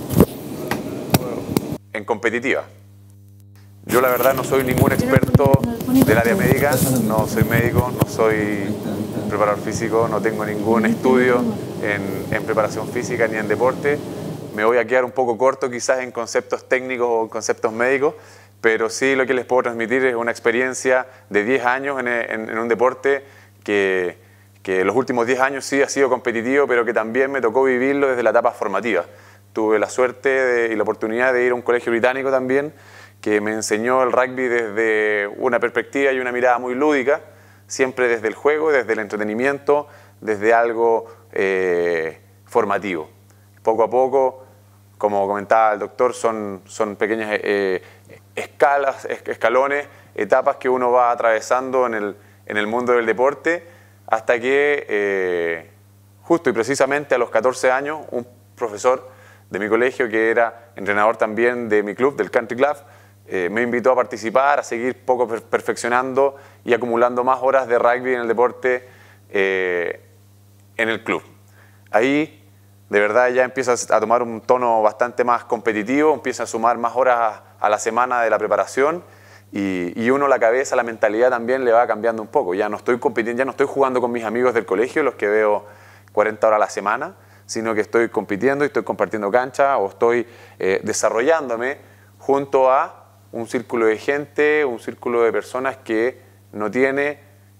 en competitiva. Yo la verdad no soy ningún experto del área médica, no soy médico, no soy preparador físico, no tengo ningún estudio en, en preparación física ni en deporte. Me voy a quedar un poco corto quizás en conceptos técnicos o conceptos médicos, pero sí lo que les puedo transmitir es una experiencia de diez años en, en, en un deporte que que los últimos diez años sí ha sido competitivo, pero que también me tocó vivirlo desde la etapa formativa. Tuve la suerte de, y la oportunidad de ir a un colegio británico también, que me enseñó el rugby desde una perspectiva y una mirada muy lúdica, siempre desde el juego, desde el entretenimiento, desde algo eh, formativo. Poco a poco, como comentaba el doctor, son, son pequeñas eh, escalas, escalones, etapas que uno va atravesando en el, en el mundo del deporte, hasta que eh, justo y precisamente a los catorce años, un profesor de mi colegio, que era entrenador también de mi club, del Country Club, eh, me invitó a participar, a seguir poco per perfeccionando y acumulando más horas de rugby en el deporte eh, en el club. Ahí de verdad ya empieza a tomar un tono bastante más competitivo, empieza a sumar más horas a, a la semana de la preparación y, y uno la cabeza, la mentalidad también le va cambiando un poco. Ya no estoy compitiendo, ya no estoy jugando con mis amigos del colegio, los que veo cuarenta horas a la semana, sino que estoy compitiendo y estoy compartiendo cancha o estoy eh, desarrollándome junto a un círculo de gente, un círculo de personas que no tiene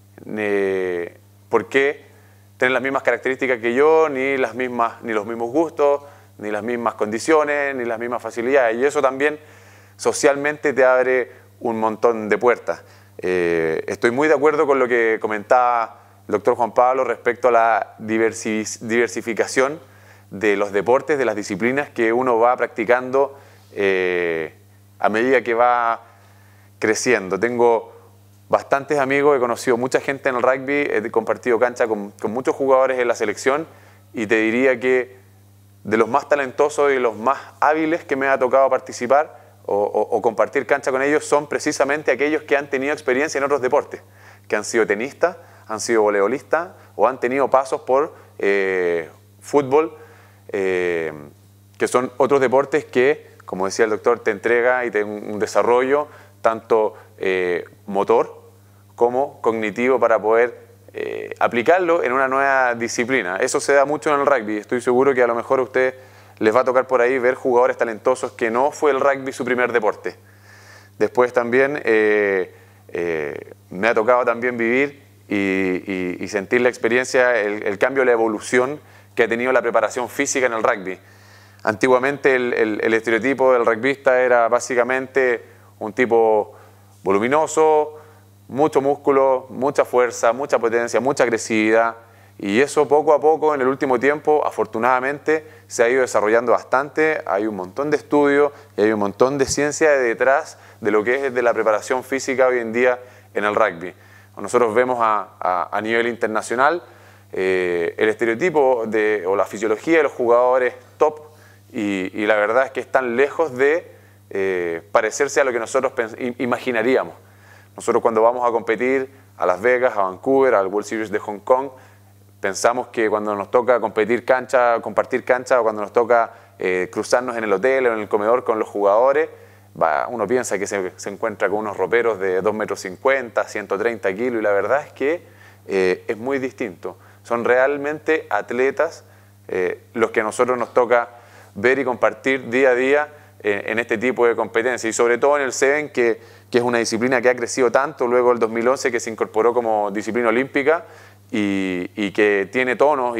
eh, por qué tener las mismas características que yo, ni, las mismas, ni los mismos gustos, ni las mismas condiciones, ni las mismas facilidades. Y eso también socialmente te abre un montón de puertas. Eh, estoy muy de acuerdo con lo que comentaba el doctor Juan Pablo respecto a la diversi diversificación de los deportes, de las disciplinas que uno va practicando eh, a medida que va creciendo. Tengo bastantes amigos, he conocido mucha gente en el rugby, he compartido cancha con, con muchos jugadores en la selección y te diría que de los más talentosos y los más hábiles que me ha tocado participar o, o, o compartir cancha con ellos son precisamente aquellos que han tenido experiencia en otros deportes, que han sido tenistas, han sido voleibolistas o han tenido pasos por eh, fútbol, eh, que son otros deportes que, como decía el doctor, te entrega y te un, un desarrollo tanto eh, motor como cognitivo para poder eh, aplicarlo en una nueva disciplina. Eso se da mucho en el rugby. Estoy seguro que a lo mejor a ustedes les va a tocar por ahí ver jugadores talentosos que no fue el rugby su primer deporte. Después también eh, eh, me ha tocado también vivir y, y, y sentir la experiencia, el, el cambio, la evolución que ha tenido la preparación física en el rugby. Antiguamente el, el, el estereotipo del rugbyista era básicamente un tipo voluminoso, mucho músculo, mucha fuerza, mucha potencia, mucha agresividad, y eso poco a poco en el último tiempo afortunadamente se ha ido desarrollando bastante. Hay un montón de estudios y hay un montón de ciencia detrás de lo que es de la preparación física hoy en día en el rugby. Nosotros vemos a, a, a nivel internacional eh, el estereotipo de, o la fisiología de los jugadores top y, y la verdad es que están lejos de eh, parecerse a lo que nosotros imaginaríamos. Nosotros cuando vamos a competir a Las Vegas, a Vancouver, al World Series de Hong Kong, pensamos que cuando nos toca competir cancha, compartir cancha, o cuando nos toca eh, cruzarnos en el hotel o en el comedor con los jugadores, va, uno piensa que se, se encuentra con unos roperos de dos metros cincuenta, ciento treinta kilos, y la verdad es que eh, es muy distinto. Son realmente atletas eh, los que a nosotros nos toca ver y compartir día a día eh, en este tipo de competencias, y sobre todo en el Seven, que, que es una disciplina que ha crecido tanto luego del dos mil once, que se incorporó como disciplina olímpica, Y, y que tiene tonos y,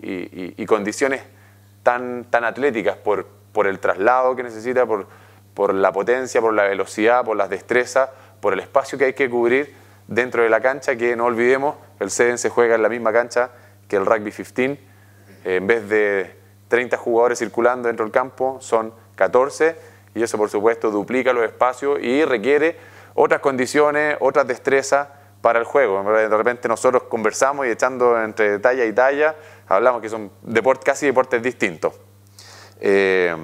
y, y condiciones tan, tan atléticas por, por el traslado que necesita, por, por la potencia, por la velocidad, por las destrezas, por el espacio que hay que cubrir dentro de la cancha, que no olvidemos, el Seven se juega en la misma cancha que el Rugby quince, eh, en vez de treinta jugadores circulando dentro del campo, son catorce, y eso por supuesto duplica los espacios y requiere otras condiciones, otras destrezas para el juego. De repente nosotros conversamos y echando entre talla y talla, hablamos que son deportes, casi deportes distintos. Eh,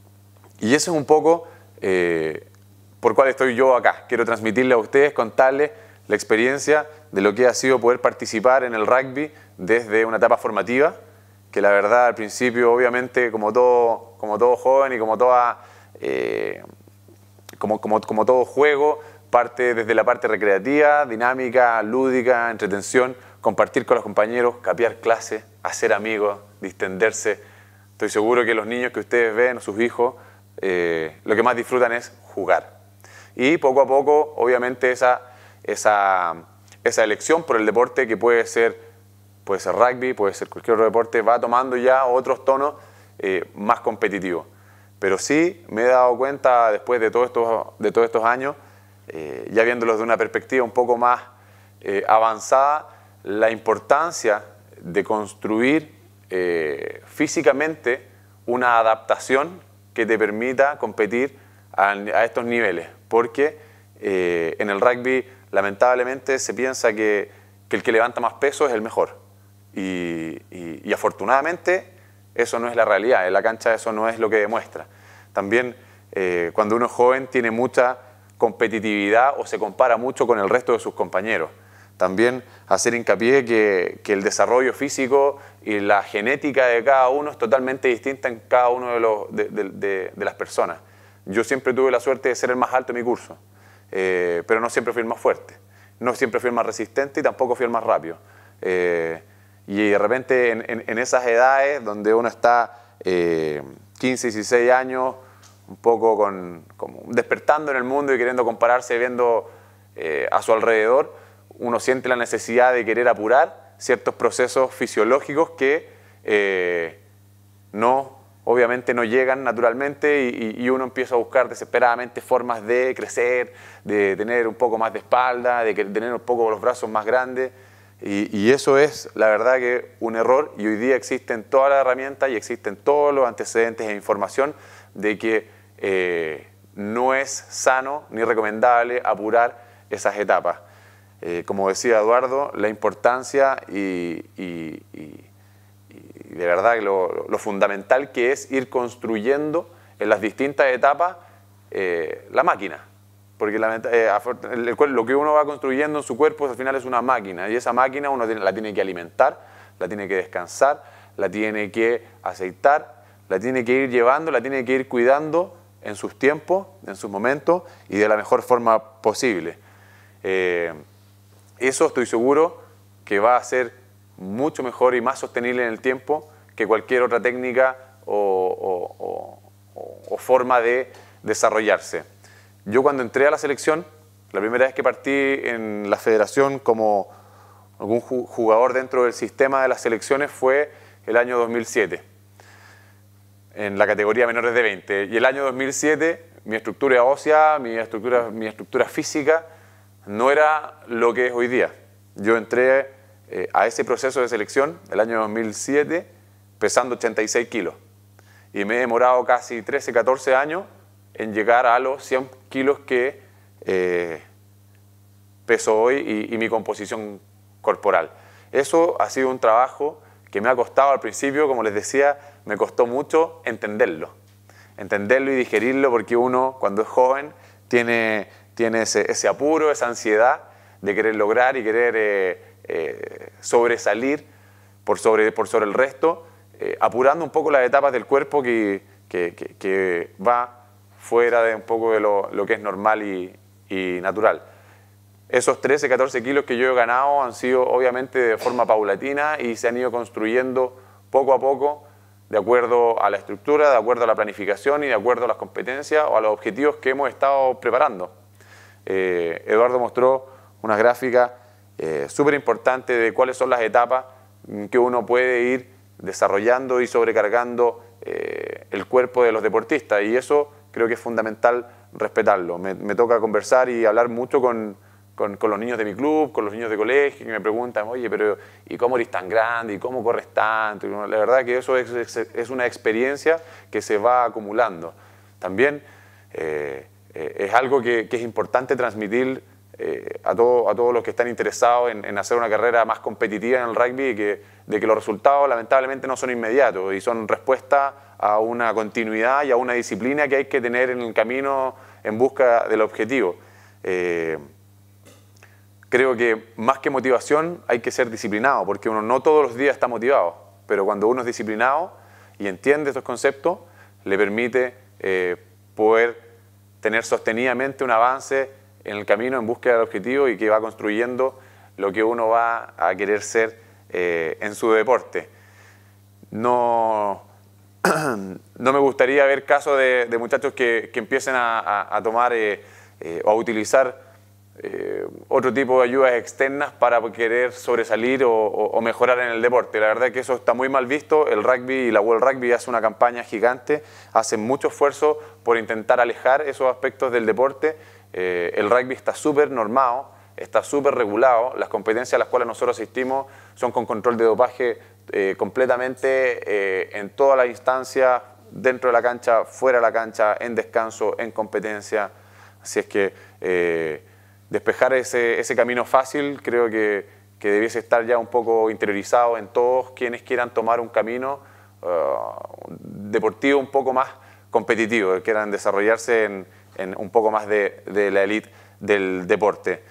y eso es un poco eh, por cuál estoy yo acá. Quiero transmitirle a ustedes, contarles la experiencia de lo que ha sido poder participar en el rugby desde una etapa formativa, que la verdad al principio obviamente como todo, como todo joven y como, toda, eh, como, como, como todo juego, parte desde la parte recreativa, dinámica, lúdica, entretención, compartir con los compañeros, capear clases, hacer amigos, distenderse. Estoy seguro que los niños que ustedes ven, sus hijos, eh, lo que más disfrutan es jugar. Y poco a poco, obviamente, esa, esa, esa elección por el deporte, que puede ser, puede ser rugby, puede ser cualquier otro deporte, va tomando ya otros tonos eh, más competitivos. Pero sí me he dado cuenta, después de todos estos, de todos estos años, Eh, ya viéndolos de una perspectiva un poco más eh, avanzada, la importancia de construir eh, físicamente una adaptación que te permita competir a, a estos niveles, porque eh, en el rugby lamentablemente se piensa que, que el que levanta más peso es el mejor, y, y, y afortunadamente eso no es la realidad, en la cancha eso no es lo que demuestra. También eh, cuando uno es joven tiene mucha competitividad o se compara mucho con el resto de sus compañeros. También hacer hincapié que, que el desarrollo físico y la genética de cada uno es totalmente distinta en cada uno de, los, de, de, de, de las personas. Yo siempre tuve la suerte de ser el más alto en mi curso, eh, pero no siempre fui el más fuerte, no siempre fui el más resistente y tampoco fui el más rápido. Eh, y de repente en, en, en esas edades donde uno está eh, quince, dieciséis años, un poco con, como despertando en el mundo y queriendo compararse, viendo eh, a su alrededor, uno siente la necesidad de querer apurar ciertos procesos fisiológicos que eh, no, obviamente no llegan naturalmente y, y uno empieza a buscar desesperadamente formas de crecer, de tener un poco más de espalda, de tener un poco los brazos más grandes y, y eso es la verdad que un error y hoy día existen todas las herramientas y existen todos los antecedentes e información de que eh, no es sano ni recomendable apurar esas etapas. Eh, como decía Eduardo, la importancia y, y, y, y de verdad lo, lo fundamental que es ir construyendo en las distintas etapas eh, la máquina. Porque la, eh, el, lo que uno va construyendo en su cuerpo al final es una máquina y esa máquina uno tiene, la tiene que alimentar, la tiene que descansar, la tiene que aceitar, la tiene que ir llevando, la tiene que ir cuidando en sus tiempos, en sus momentos y de la mejor forma posible. Eh, Eso estoy seguro que va a ser mucho mejor y más sostenible en el tiempo que cualquier otra técnica o, o, o, o forma de desarrollarse. Yo cuando entré a la selección, la primera vez que partí en la federación como algún jugador dentro del sistema de las selecciones fue el año dos mil siete, en la categoría menores de veinte. Y el año dos mil siete mi estructura ósea, mi estructura, mi estructura física, no era lo que es hoy día. Yo entré eh, a ese proceso de selección el año dos mil siete pesando ochenta y seis kilos y me he demorado casi trece, catorce años en llegar a los cien kilos que eh, peso hoy y, y mi composición corporal. Eso ha sido un trabajo que me ha costado al principio, como les decía, me costó mucho entenderlo, entenderlo y digerirlo porque uno cuando es joven tiene... tiene ese, ese apuro, esa ansiedad de querer lograr y querer eh, eh, sobresalir por sobre, por sobre el resto, eh, apurando un poco las etapas del cuerpo que, que, que, que va fuera de un poco de lo, lo que es normal y, y natural. Esos trece, catorce kilos que yo he ganado han sido obviamente de forma paulatina y se han ido construyendo poco a poco de acuerdo a la estructura, de acuerdo a la planificación y de acuerdo a las competencias o a los objetivos que hemos estado preparando. Eh, Eduardo mostró una gráfica eh, súper importante de cuáles son las etapas que uno puede ir desarrollando y sobrecargando eh, el cuerpo de los deportistas y eso creo que es fundamental respetarlo. Me, me toca conversar y hablar mucho con, con, con los niños de mi club, con los niños de colegio que me preguntan, oye, pero ¿y cómo eres tan grande? ¿Y cómo corres tanto? Y la verdad que eso es, es, es una experiencia que se va acumulando. También eh, Eh, es algo que, que es importante transmitir eh, a, todo, a todos los que están interesados en, en hacer una carrera más competitiva en el rugby y que, de que los resultados lamentablemente no son inmediatos y son respuesta a una continuidad y a una disciplina que hay que tener en el camino en busca del objetivo. Eh, creo que más que motivación hay que ser disciplinado porque uno no todos los días está motivado, pero cuando uno es disciplinado y entiende estos conceptos le permite eh, poder tener sostenidamente un avance en el camino en búsqueda del objetivo y que va construyendo lo que uno va a querer ser eh, en su deporte. No, no me gustaría ver casos de, de muchachos que, que empiecen a, a, a tomar eh, eh, o a utilizar eh, otro tipo de ayudas externas para querer sobresalir o, o, o mejorar en el deporte. La verdad es que eso está muy mal visto. El rugby y la World Rugby hace una campaña gigante, hacen mucho esfuerzo por intentar alejar esos aspectos del deporte. Eh, el rugby está súper normado, está súper regulado. Las competencias a las cuales nosotros asistimos son con control de dopaje eh, completamente eh, en todas las instancias, dentro de la cancha, fuera de la cancha, en descanso, en competencia. Así es que eh, despejar ese, ese camino fácil creo que, que debiese estar ya un poco interiorizado en todos quienes quieran tomar un camino uh, deportivo un poco más competitivo, que quieran desarrollarse en, en un poco más de, de la elite del deporte.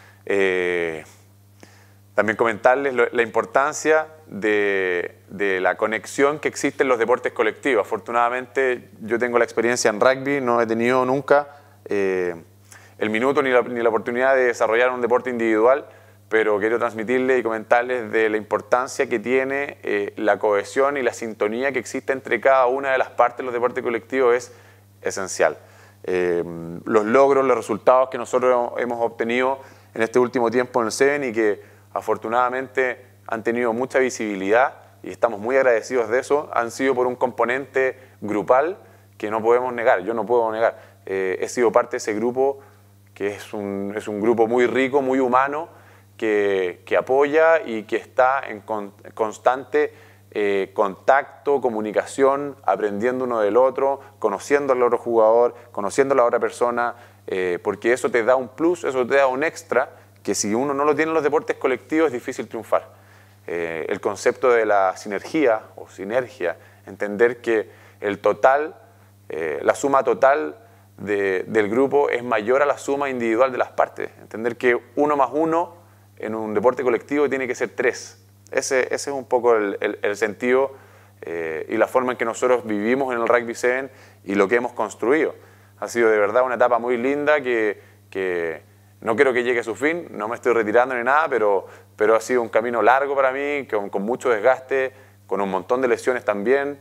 Eh, también comentarles lo, la importancia de, de la conexión que existe en los deportes colectivos. Afortunadamente yo tengo la experiencia en rugby, no he tenido nunca eh, el minuto ni la, ni la oportunidad de desarrollar un deporte individual, pero quiero transmitirles y comentarles de la importancia que tiene eh, la cohesión y la sintonía que existe entre cada una de las partes de los deportes colectivos es esencial. Eh, los logros, los resultados que nosotros hemos obtenido en este último tiempo en el Seven y que afortunadamente han tenido mucha visibilidad y estamos muy agradecidos de eso, han sido por un componente grupal que no podemos negar, yo no puedo negar. Eh, he sido parte de ese grupo que es un, es un grupo muy rico, muy humano, Que, que apoya y que está en con, constante eh, contacto, comunicación, aprendiendo uno del otro, conociendo al otro jugador, conociendo a la otra persona, eh, porque eso te da un plus, eso te da un extra, que si uno no lo tiene en los deportes colectivos es difícil triunfar. Eh, el concepto de la sinergia o sinergia, entender que el total, eh, la suma total de, del grupo es mayor a la suma individual de las partes, entender que uno más uno en un deporte colectivo tiene que ser tres. Ese, ese es un poco el, el, el sentido eh, y la forma en que nosotros vivimos en el Rugby Seven y lo que hemos construido. Ha sido de verdad una etapa muy linda que, que no quiero que llegue a su fin, no me estoy retirando ni nada, pero, pero ha sido un camino largo para mí, con, con mucho desgaste, con un montón de lesiones también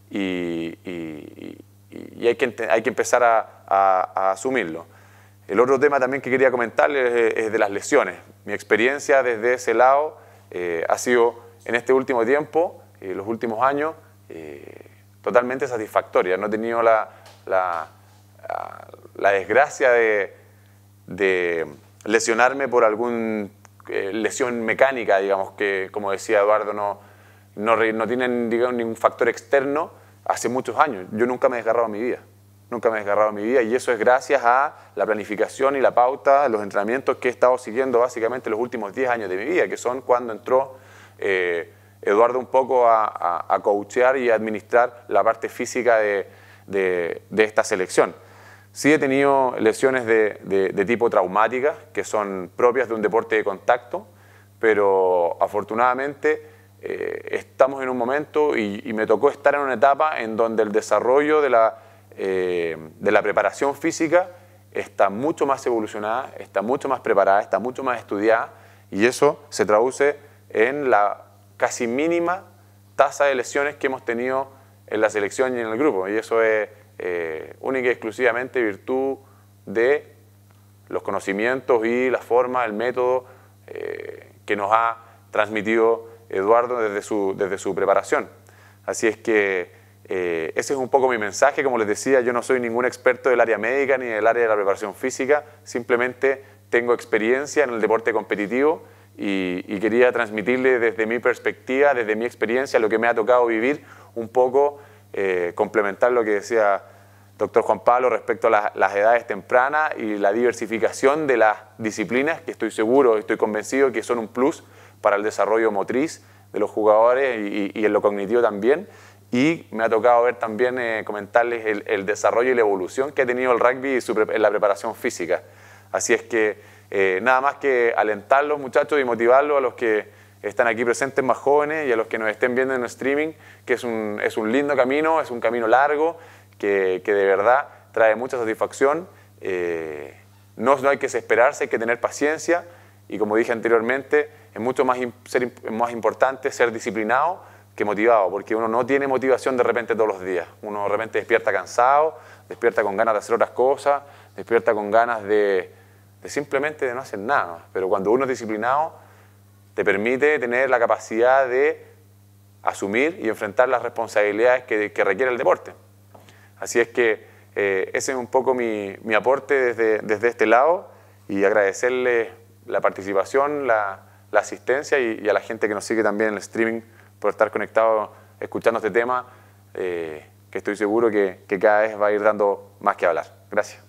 y, y, y, y hay, que, hay que empezar a, a, a asumirlo. El otro tema también que quería comentarles es de las lesiones. Mi experiencia desde ese lado eh, ha sido en este último tiempo, eh, los últimos años, eh, totalmente satisfactoria. No he tenido la, la, la, la desgracia de, de lesionarme por alguna eh, lesión mecánica, digamos, que como decía Eduardo, no, no, no tienen digamos, ningún factor externo hace muchos años. Yo nunca me he desgarrado en mi vida. Nunca me he desgarrado en mi vida y eso es gracias a la planificación y la pauta, los entrenamientos que he estado siguiendo básicamente los últimos diez años de mi vida, que son cuando entró eh, Eduardo un poco a, a, a coachear y a administrar la parte física de, de, de esta selección. Sí he tenido lesiones de, de, de tipo traumática, que son propias de un deporte de contacto, pero afortunadamente eh, estamos en un momento y, y me tocó estar en una etapa en donde el desarrollo de la Eh, de la preparación física está mucho más evolucionada, está mucho más preparada, está mucho más estudiada y eso se traduce en la casi mínima tasa de lesiones que hemos tenido en la selección y en el grupo y eso es eh, única y exclusivamente virtud de los conocimientos y la forma, el método eh, que nos ha transmitido Eduardo desde su, desde su preparación. Así es que Eh, ese es un poco mi mensaje. Como les decía, yo no soy ningún experto del área médica ni del área de la preparación física, simplemente tengo experiencia en el deporte competitivo y, y quería transmitirle desde mi perspectiva, desde mi experiencia, lo que me ha tocado vivir, un poco eh, complementar lo que decía doctor Juan Pablo respecto a la, las edades tempranas y la diversificación de las disciplinas que estoy seguro, estoy convencido que son un plus para el desarrollo motriz de los jugadores y, y en lo cognitivo también. Y me ha tocado ver también, eh, comentarles el, el desarrollo y la evolución que ha tenido el rugby y su, en la preparación física. Así es que eh, nada más que alentarlos, muchachos, y motivarlos a los que están aquí presentes más jóvenes y a los que nos estén viendo en el streaming, que es un, es un lindo camino, es un camino largo, que, que de verdad trae mucha satisfacción. Eh, no, no hay que desesperarse, hay que tener paciencia y como dije anteriormente, es mucho más, ser, más importante ser disciplinado que motivado, porque uno no tiene motivación de repente todos los días. Uno de repente despierta cansado, despierta con ganas de hacer otras cosas, despierta con ganas de, de simplemente de no hacer nada. Pero cuando uno es disciplinado, te permite tener la capacidad de asumir y enfrentar las responsabilidades que, que requiere el deporte. Así es que eh, ese es un poco mi, mi aporte desde, desde este lado y agradecerle la participación, la, la asistencia y, y a la gente que nos sigue también en el streaming por estar conectado escuchando este tema, eh, que estoy seguro que, que cada vez va a ir dando más que hablar. Gracias.